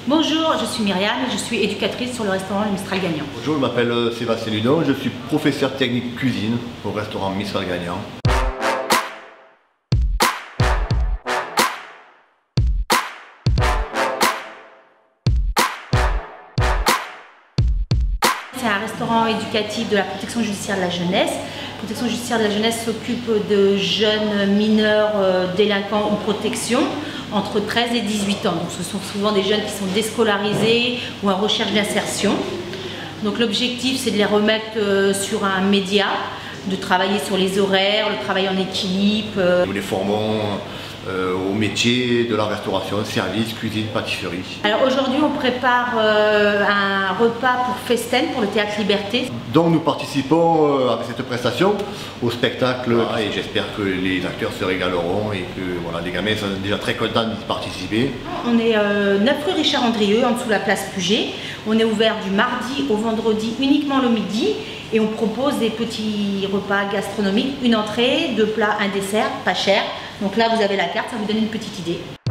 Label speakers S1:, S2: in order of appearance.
S1: Bonjour, je suis Myriam et je suis éducatrice sur le restaurant Le Mistral Gagnant.
S2: Bonjour, je m'appelle Sébastien Ludon, je suis professeur technique cuisine au restaurant Mistral Gagnant.
S1: C'est un restaurant éducatif de la protection judiciaire de la jeunesse. La protection judiciaire de la jeunesse s'occupe de jeunes mineurs délinquants ou protection entre 13 et 18 ans. Donc ce sont souvent des jeunes qui sont déscolarisés ou en recherche d'insertion. Donc l'objectif, c'est de les remettre sur un média, de travailler sur les horaires, le travail en équipe.
S2: Nous les formons au métier de la restauration, service, cuisine, pâtisserie.
S1: Alors aujourd'hui, on prépare un repas pour Festen, pour le Théâtre Liberté.
S2: Donc nous participons avec cette prestation au spectacle et j'espère que les acteurs se régaleront et que voilà, les gamins sont déjà très contents d'y participer.
S1: On est 9 rue Richard Andrieux, en dessous de la place Puget. On est ouvert du mardi au vendredi uniquement le midi et on propose des petits repas gastronomiques, une entrée, 2 plats, un dessert, pas cher. Donc là vous avez la carte, ça vous donne une petite idée.